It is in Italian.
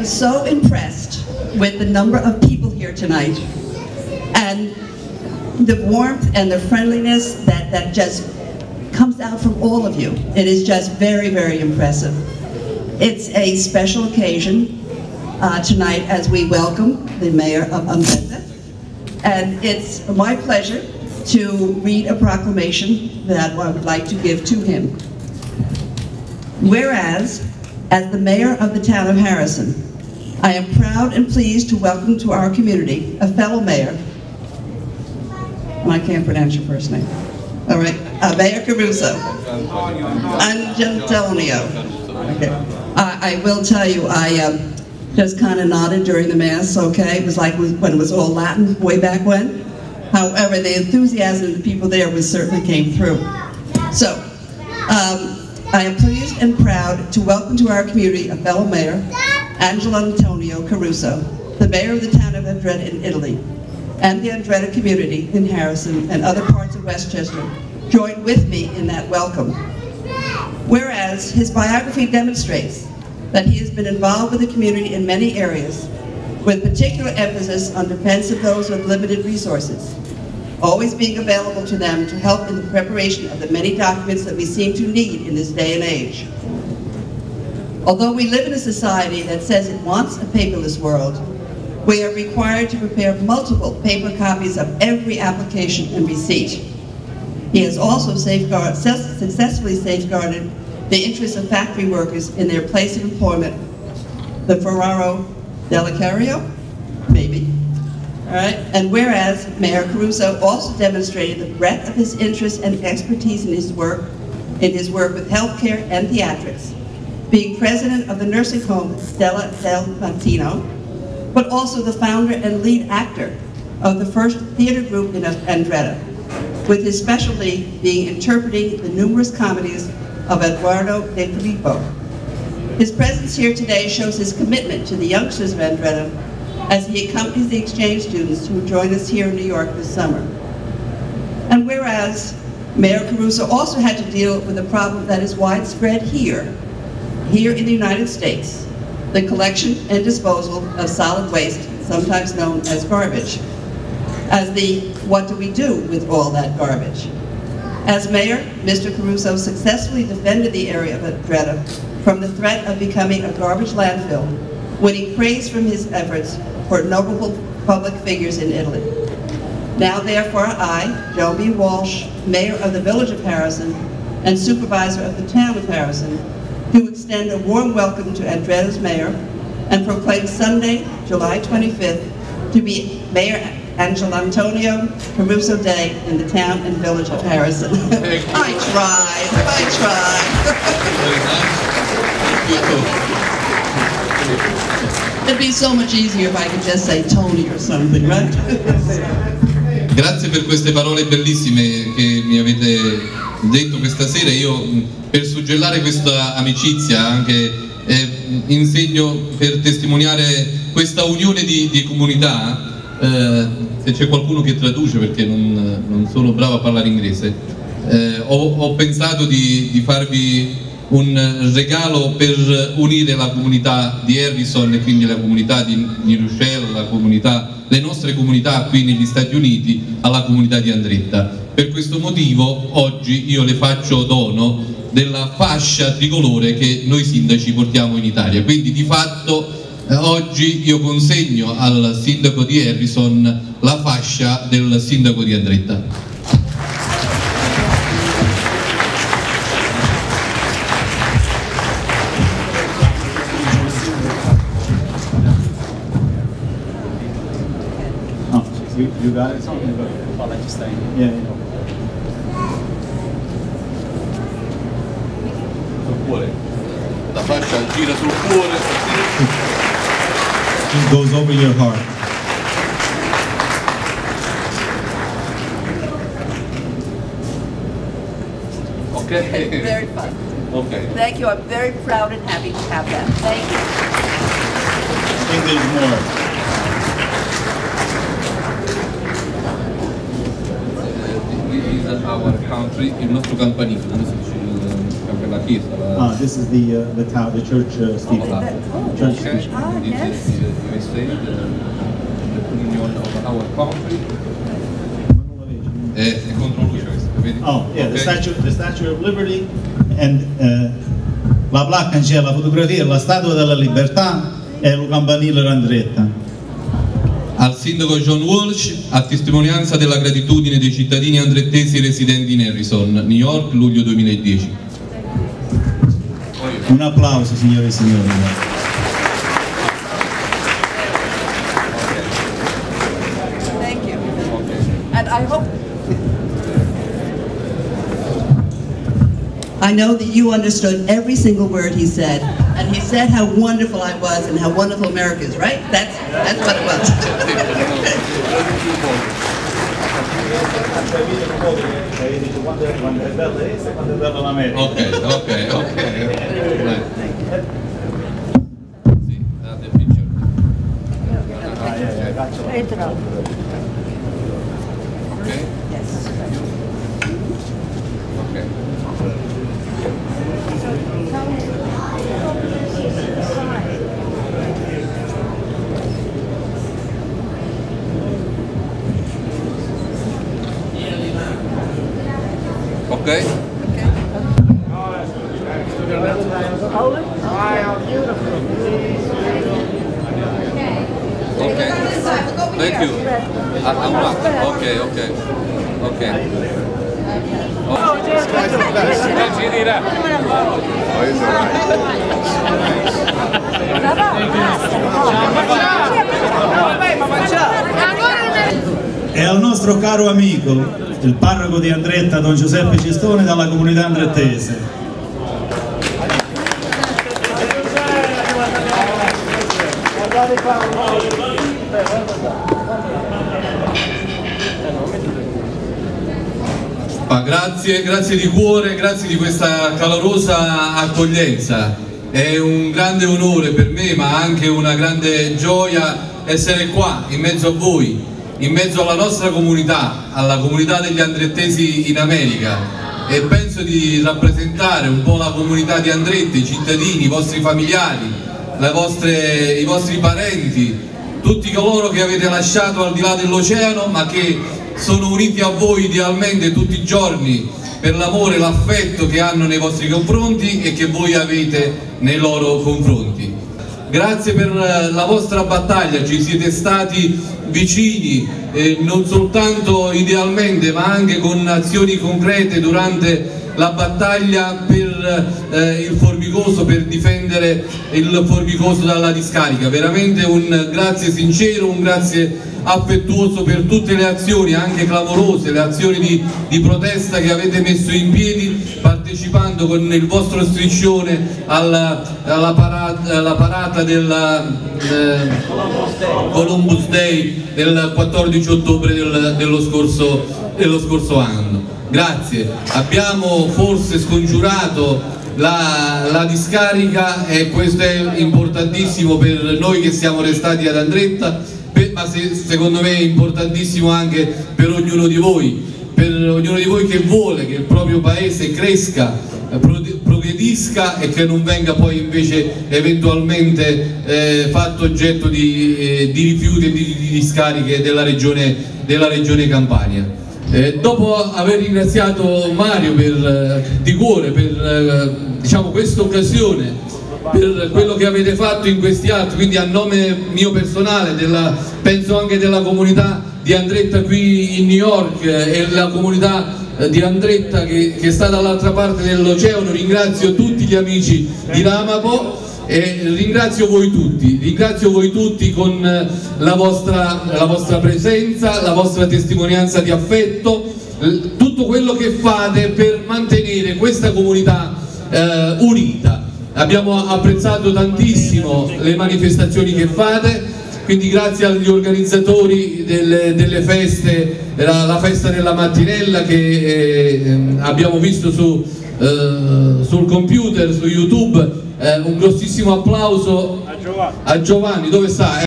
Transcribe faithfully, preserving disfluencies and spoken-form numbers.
was so impressed with the number of people here tonight and the warmth and the friendliness that, that just comes out from all of you. It is just very, very impressive. It's a special occasion uh, tonight as we welcome the Mayor of Andretta. And it's my pleasure to read a proclamation that I would like to give to him. Whereas, as the Mayor of the town of Harrison, I am proud and pleased to welcome to our community a fellow mayor, and I can't pronounce your first name, all right, uh, Mayor Caruso, Antonio. Okay. Uh, I will tell you, I um, just kind of nodded during the Mass, okay? It was like when it was all Latin way back when. However, the enthusiasm of the people there was certainly came through. So, um, I am pleased and proud to welcome to our community a fellow mayor, Angelo Antonio Caruso, the mayor of the town of Andretta in Italy, and the Andretta community in Harrison and other parts of Westchester joined with me in that welcome. Whereas his biography demonstrates that he has been involved with the community in many areas, with particular emphasis on defense of those with limited resources, always being available to them to help in the preparation of the many documents that we seem to need in this day and age. Although we live in a society that says it wants a paperless world, we are required to prepare multiple paper copies of every application and receipt. He has also safeguard, successfully safeguarded the interests of factory workers in their place of employment, the Ferraro Delicario, maybe. All right. And whereas Mayor Caruso also demonstrated the breadth of his interest and expertise in his work, in his work with healthcare and theatrics, being president of the nursing home Stella del Mattino, but also the founder and lead actor of the first theater group in Andretta, with his specialty being interpreting the numerous comedies of Eduardo de Filippo. His presence here today shows his commitment to the youngsters of Andretta as he accompanies the exchange students who join us here in New York this summer. And whereas Mayor Caruso also had to deal with a problem that is widespread here, here in the United States, the collection and disposal of solid waste, sometimes known as garbage, as the what do we do with all that garbage. As mayor, Mister Caruso successfully defended the area of Andretta from the threat of becoming a garbage landfill, winning praise from his efforts for notable public figures in Italy. Now therefore I, Joan B. Walsh, mayor of the village of Harrison and supervisor of the town of Harrison, do extend a warm welcome to Andretta's mayor and proclaim Sunday, July twenty-fifth, to be Mayor Angelo Antonio Caruso Day in the town and village of Harrison. I tried, I tried. It'd be so much easier if I could just say Tony or something, right? Grazie per queste parole bellissime che mi avete detto questa sera. Io, per suggellare questa amicizia, anche eh, insegno per testimoniare questa unione di, di comunità. Eh, se c'è qualcuno che traduce, perché non, non sono bravo a parlare inglese, eh, ho, ho pensato di, di farvi un regalo per unire la comunità di Harrison e quindi la comunità di New Rochelle, la comunità, le nostre comunità qui negli Stati Uniti alla comunità di Andretta. Per questo motivo oggi io le faccio dono della fascia tricolore che noi sindaci portiamo in Italia, quindi di fatto Eh, oggi io consegno al sindaco di Harrison la fascia del sindaco di Andretta. Oh, you, you got it? I'll let you stay. Yeah, yeah. Sul cuore. La fascia gira sul cuore. It goes over your heart. Okay. Okay, very fun. Okay. Thank you. I'm very proud and happy to have that. Thank you. I think there's more. This is our country, il nostro campanile, come si dice il campanile? chiesa. Ah, this is the uh, the town, the church uh, steeple. Church Okay. steeple. Ah, This yes. is the U S A, the, the union of our country. È, è contro luce questo, vedi? Oh, yeah, the Ok. statue, the Statue of Liberty, and uh, la placca c'è la fotografia, la Statua della Libertà e il campanile Andretta. Al sindaco John Walsh, a testimonianza della gratitudine dei cittadini andrettesi residenti in Harrison, New York, luglio duemiladieci. Un applauso, signore e signori. Thank you. And I hope I know that you understood every single word he said, and he said how wonderful I was and how wonderful America is, right? That's that's what it was. Ok, ok, ok. Sì, date picture. Entra. Ok? Ok. Ok? Ok. Thank you. Ah, ah, un attimo. Ok, ok. Ok. E al nostro caro amico, il parroco di Andretta, Don Giuseppe Cestone, dalla comunità andrettese. Ma grazie, grazie di cuore, grazie di questa calorosa accoglienza. È un grande onore per me, ma anche una grande gioia essere qua, in mezzo a voi, in mezzo alla nostra comunità, alla comunità degli andrettesi in America. E penso di rappresentare un po' la comunità di Andretta, i cittadini, i vostri familiari, le vostre, i vostri parenti, tutti coloro che avete lasciato al di là dell'oceano, ma che sono uniti a voi idealmente tutti i giorni per l'amore e l'affetto che hanno nei vostri confronti e che voi avete nei loro confronti. Grazie per la vostra battaglia, ci siete stati vicini, eh, non soltanto idealmente ma anche con azioni concrete durante la battaglia per eh, il Formicoso, per difendere il Formicoso dalla discarica. Veramente un grazie sincero, un grazie affettuoso per tutte le azioni, anche clamorose, le azioni di, di protesta che avete messo in piedi partecipando con il vostro striscione alla, alla, parata, alla parata del eh, Columbus Day del quattordici ottobre del, dello, scorso, dello scorso anno. Grazie, abbiamo forse scongiurato la, la discarica e questo è importantissimo per noi che siamo restati ad Andretta, per, ma se, secondo me è importantissimo anche per ognuno di voi, per ognuno di voi che vuole che il proprio paese cresca, progredisca e che non venga poi invece eventualmente eh, fatto oggetto di, eh, di rifiuti e di, di discariche della regione, della regione Campania. Eh, dopo aver ringraziato Mario per, di cuore per eh, diciamo, questa occasione, per quello che avete fatto in questi atti, quindi a nome mio personale, della, penso anche della comunità di Andretta qui in New York eh, e la comunità eh, di Andretta che, che sta dall'altra parte dell'oceano, ringrazio tutti gli amici di Ramapo e ringrazio voi tutti, ringrazio voi tutti con la vostra, la vostra presenza, la vostra testimonianza di affetto, tutto quello che fate per mantenere questa comunità eh, unita. Abbiamo apprezzato tantissimo le manifestazioni che fate, quindi grazie agli organizzatori delle, delle feste, la, la festa della mattinella che eh, abbiamo visto su, eh, sul computer, su YouTube. Eh, un grossissimo applauso a Giovanni, dove sta?